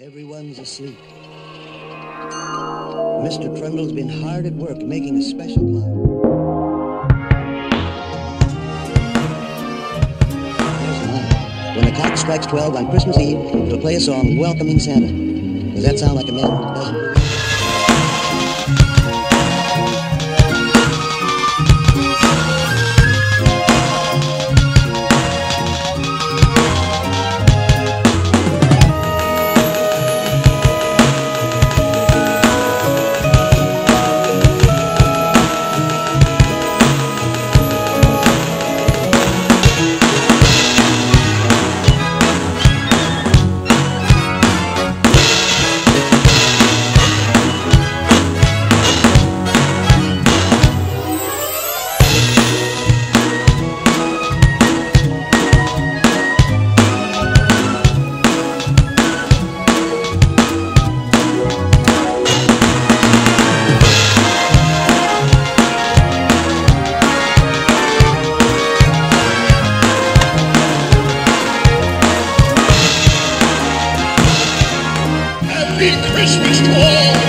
Everyone's asleep. Mr. Trundle's been hard at work making a special clock. When the clock strikes 12 on Christmas Eve, it'll play a song welcoming Santa. Does that sound like a man who doesn't? Happy Christmas to all!